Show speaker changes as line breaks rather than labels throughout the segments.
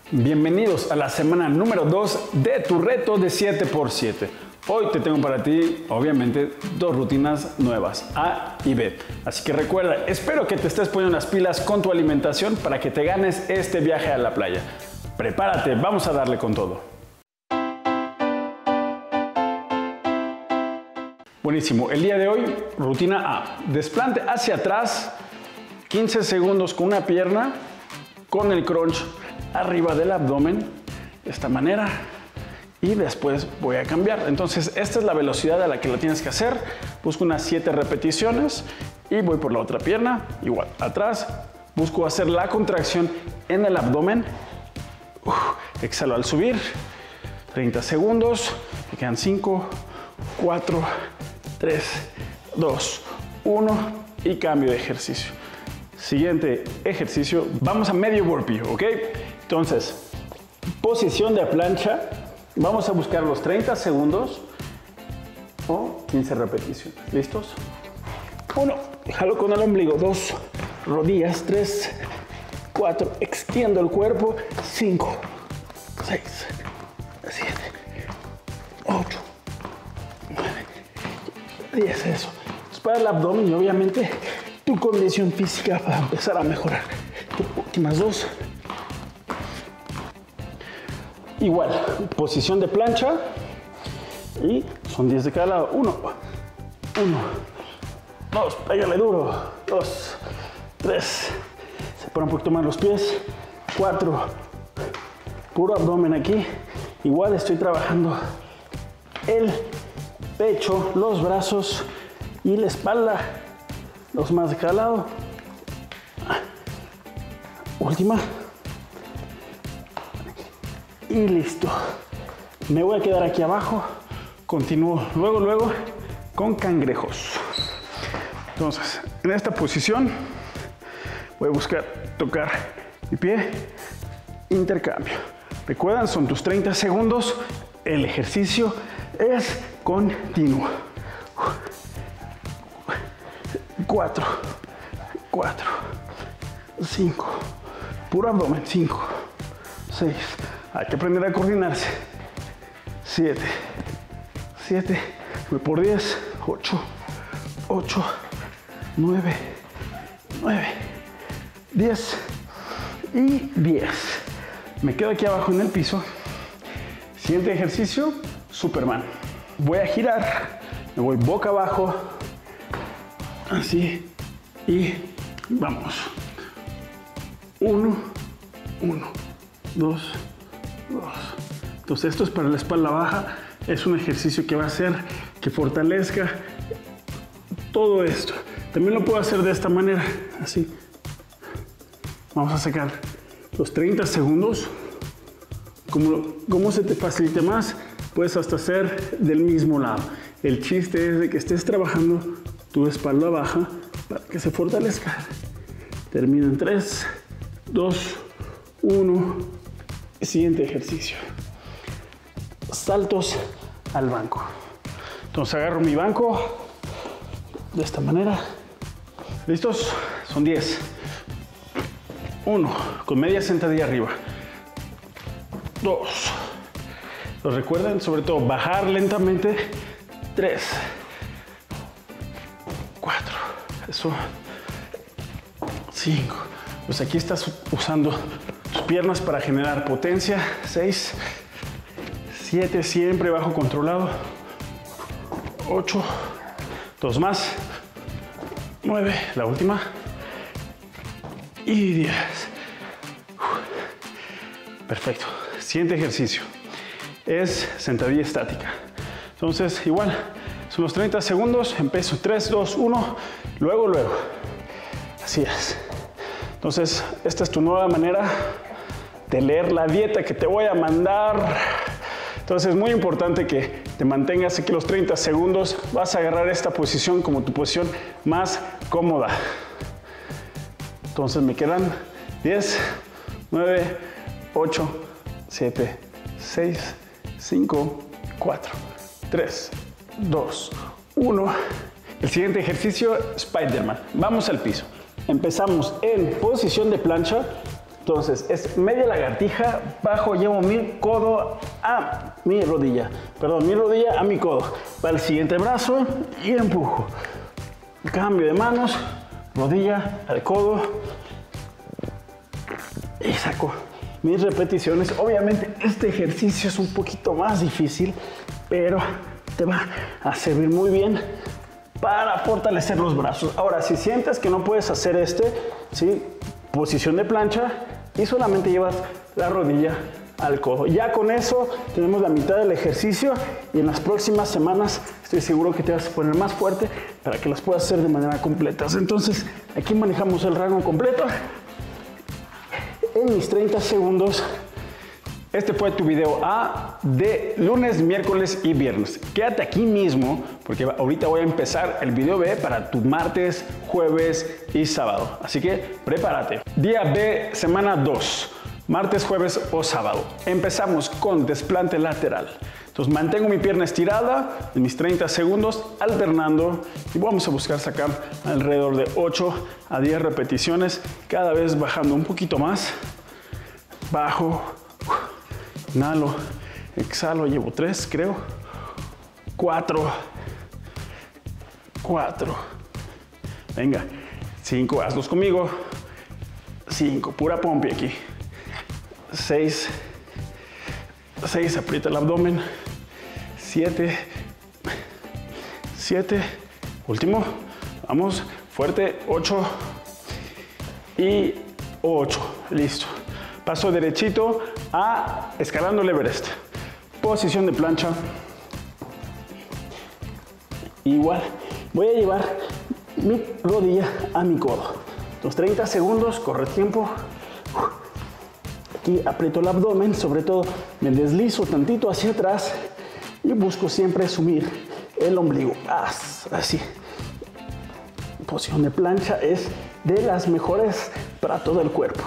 Bienvenidos a la semana número 2 de tu reto de 7x7. Hoy te tengo para ti, obviamente, dos rutinas nuevas, A y B. Así que recuerda, espero que te estés poniendo las pilas con tu alimentación para que te ganes este viaje a la playa. Prepárate, vamos a darle con todo. Buenísimo, el día de hoy, rutina A. Desplante hacia atrás, 15 segundos con una pierna, con el crunch arriba del abdomen, de esta manera, y después voy a cambiar. Entonces, esta es la velocidad a la que lo tienes que hacer. Busco unas 7 repeticiones y voy por la otra pierna, igual, atrás. Busco hacer la contracción en el abdomen. Exhalo al subir, 30 segundos, me quedan 5, 4, 3, 2, 1 y cambio de ejercicio. Siguiente ejercicio, vamos a medio burpee, ¿ok? Entonces, posición de plancha, vamos a buscar los 30 segundos o 15 repeticiones. ¿Listos? 1, jalo con el ombligo, 2, rodillas, 3, 4, extiendo el cuerpo, 5, 6, 7, 8, 9, 10, eso. Entonces, para el abdomen y obviamente tu condición física va a empezar a mejorar. Últimas 2. Igual, posición de plancha y son 10 de cada lado. 1, 2, pégale duro. 2, 3, separa un poquito más los pies. 4, puro abdomen aquí. Igual estoy trabajando el pecho, los brazos y la espalda. 2 más de cada lado. Última. Y listo. Me voy a quedar aquí abajo. Continúo luego con cangrejos. Entonces, en esta posición voy a buscar tocar mi pie. Intercambio. Recuerdan, son tus 30 segundos. El ejercicio es continuo. 4, 5, puro abdomen, 5, 6, hay que aprender a coordinarse, 7, voy por 10, 8, 9, 10 y 10. Me quedo aquí abajo en el piso. Siguiente ejercicio, Superman. Voy a girar, me voy boca abajo, así, y vamos. 1, 2. Entonces esto es para la espalda baja. Es un ejercicio que va a hacer que fortalezca todo esto. También lo puedo hacer de esta manera, así. Vamos a sacar los 30 segundos. Como se te facilite más, puedes hasta hacer del mismo lado. El chiste es de que estés trabajando tu espalda baja para que se fortalezca. Termino en 3, 2, 1. Siguiente ejercicio. Saltos al banco. Entonces agarro mi banco de esta manera. ¿Listos? Son 10. 1, con media sentadilla arriba. 2. Los recuerden, sobre todo, bajar lentamente. 3, 4, eso, 5. Pues aquí estás usando tus piernas para generar potencia. 6, 7, siempre bajo controlado. 8, 2 más. 9, la última. Y 10. Perfecto. Siguiente ejercicio es sentadilla estática. Entonces, igual, son los 30 segundos. Empiezo 3, 2, 1. Luego. Así es. Entonces, esta es tu nueva manera de leer la dieta que te voy a mandar. Entonces, es muy importante que te mantengas aquí los 30 segundos. Vas a agarrar esta posición como tu posición más cómoda. Entonces, me quedan 10, 9, 8, 7, 6, 5, 4, 3, 2, 1. El siguiente ejercicio, Spiderman. Vamos al piso. Empezamos en posición de plancha. Entonces, es media lagartija, bajo, llevo mi codo a mi rodilla. Perdón, mi rodilla a mi codo. Para el siguiente brazo y empujo. Cambio de manos, rodilla al codo. Y saco mis repeticiones. Obviamente, este ejercicio es un poquito más difícil, pero te va a servir muy bien para fortalecer los brazos. Ahora, si sientes que no puedes hacer ¿sí? Posición de plancha y solamente llevas la rodilla al codo. Ya con eso tenemos la mitad del ejercicio y en las próximas semanas estoy seguro que te vas a poner más fuerte para que las puedas hacer de manera completa. Entonces, aquí manejamos el rango completo en mis 30 segundos. Este fue tu video A de lunes, miércoles y viernes. Quédate aquí mismo porque ahorita voy a empezar el video B para tu martes, jueves y sábado. Así que prepárate. Día B, semana 2. Martes, jueves o sábado. Empezamos con desplante lateral. Entonces mantengo mi pierna estirada en mis 30 segundos, alternando y vamos a buscar sacar alrededor de 8 a 10 repeticiones, cada vez bajando un poquito más. Bajo. Inhalo, exhalo, llevo 3, creo. 4. Venga, 5, hazlos conmigo. 5, pura pompi aquí. 6, aprieta el abdomen. 7, último, vamos, fuerte, 8 y 8, listo. Paso derechito a escalando el Everest. Posición de plancha. Igual, voy a llevar mi rodilla a mi codo. Los 30 segundos, corre tiempo. Aquí aprieto el abdomen, sobre todo me deslizo tantito hacia atrás y busco siempre sumir el ombligo. Así. Posición de plancha es de las mejores para todo el cuerpo.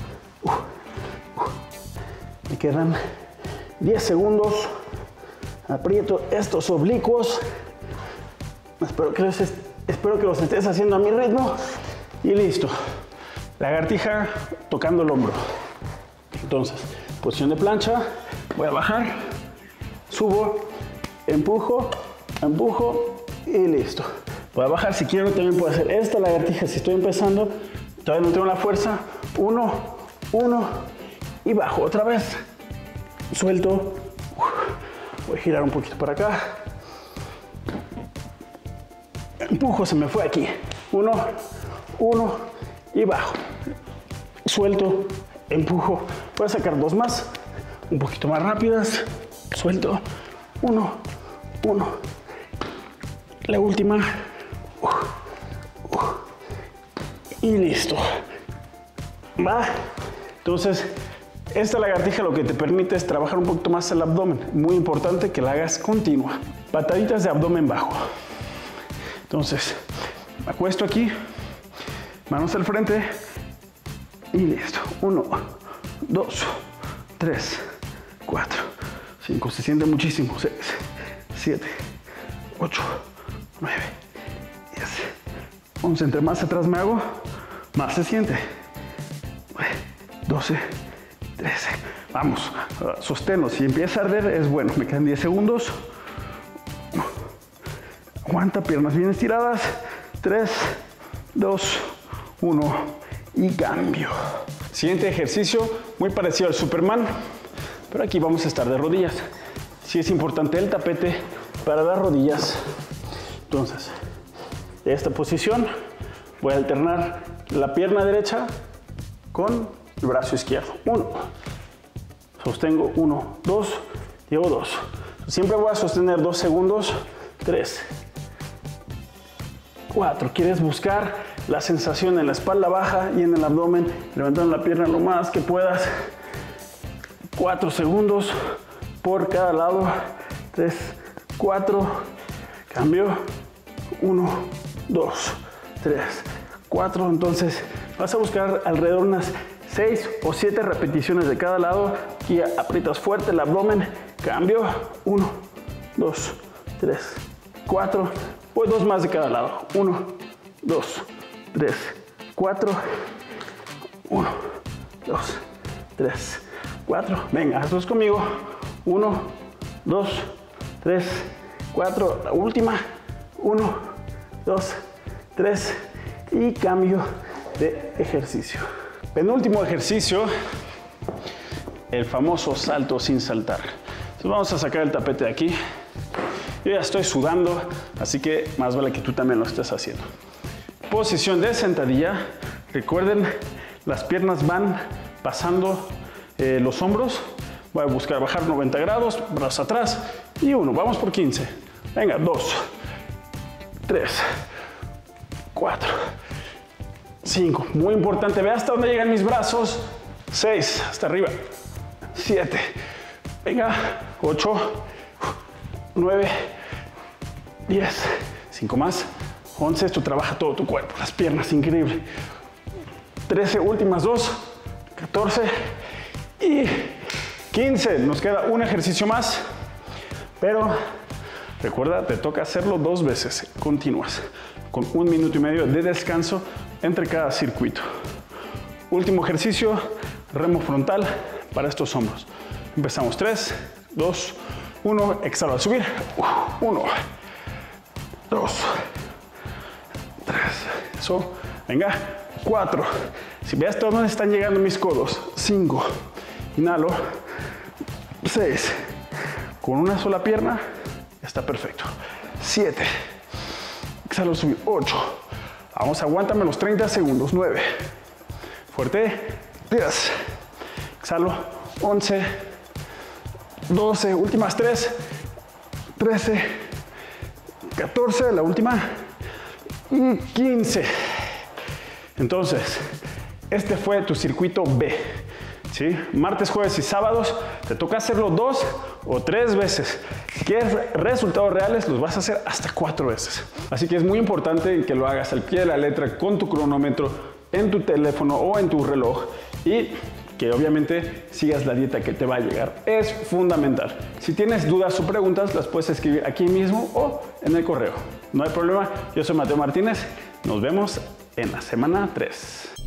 Me quedan 10 segundos. Aprieto estos oblicuos. Espero que los estés haciendo a mi ritmo. Y listo. Lagartija tocando el hombro. Entonces, posición de plancha. Voy a bajar. Subo. Empujo. Y listo. Voy a bajar. Si quiero también puedo hacer esta lagartija. Si estoy empezando, todavía no tengo la fuerza. 1. Y bajo otra vez. Suelto. Voy a girar un poquito para acá. Empujo, se me fue aquí. 1 y bajo. Suelto, empujo. Voy a sacar 2 más. Un poquito más rápidas. Suelto. 1. La última. Y listo. Va. Entonces, esta lagartija lo que te permite es trabajar un poquito más el abdomen. Muy importante que la hagas continua. Pataditas de abdomen bajo. Entonces, me acuesto aquí, manos al frente y listo. 1, 2, 3, 4, 5. Se siente muchísimo. 6, 7, 8, 9, 10, 11. Entre más atrás me hago, más se siente. 12, 13. Vamos, sosténlo. Si empieza a arder, es bueno. Me quedan 10 segundos. Aguanta, piernas bien estiradas. 3, 2, 1 y cambio. Siguiente ejercicio, muy parecido al Superman, pero aquí vamos a estar de rodillas. Sí es importante el tapete para las rodillas. Entonces, de esta posición voy a alternar la pierna derecha con el brazo izquierdo. 1, sostengo 1, 2, llevo 2. Siempre voy a sostener 2 segundos. 3, 4. Quieres buscar la sensación en la espalda baja y en el abdomen, levantando la pierna lo más que puedas. 4 segundos por cada lado. 3, 4. Cambio. 1, 2, 3, 4. Entonces vas a buscar alrededor de unas 6 o 7 repeticiones de cada lado. Aquí aprietas fuerte el abdomen. Cambio. 1, 2, 3, 4. Voy 2 más de cada lado. 1, 2, 3, 4. 1, 2, 3, 4. Venga, hazlos conmigo. 1, 2, 3, 4. La última. 1, 2, 3. Y cambio de ejercicio. Penúltimo ejercicio, el famoso salto sin saltar. Entonces vamos a sacar el tapete de aquí. Yo ya estoy sudando, así que más vale que tú también lo estés haciendo. Posición de sentadilla. Recuerden, las piernas van pasando los hombros. Voy a buscar bajar 90 grados, brazos atrás y 1. Vamos por 15. Venga, 2, 3, 4, 5. Muy importante, ve hasta dónde llegan mis brazos. 6, hasta arriba. 7. Venga, 8, 9, 10. 5 más. 11, esto trabaja todo tu cuerpo, las piernas, increíble. 13, últimas 2, 14 y 15. Nos queda un ejercicio más, pero recuerda, te toca hacerlo 2 veces continuas, con 1 minuto y medio de descanso entre cada circuito. Último ejercicio, remo frontal para estos hombros. Empezamos 3, 2, 1, exhalo al subir. 1, 2, 3, eso, venga, 4. Si ves hasta dónde están llegando mis codos. 5, inhalo. 6, con una sola pierna, está perfecto. 7, exhalo, subir. 8, vamos, aguántame los 30 segundos. 9, fuerte. 10, exhalo. 11, 12, últimas 3, 13, 14, la última, y 15. Entonces, este fue tu circuito B, ¿sí? Martes, jueves y sábados te toca hacerlo 2 o 3 veces. Si quieres resultados reales, los vas a hacer hasta 4 veces. Así que es muy importante que lo hagas al pie de la letra con tu cronómetro en tu teléfono o en tu reloj y que obviamente sigas la dieta que te va a llegar. Es fundamental. Si tienes dudas o preguntas, las puedes escribir aquí mismo o en el correo. No hay problema. Yo soy Mateo Martínez. Nos vemos en la semana 3.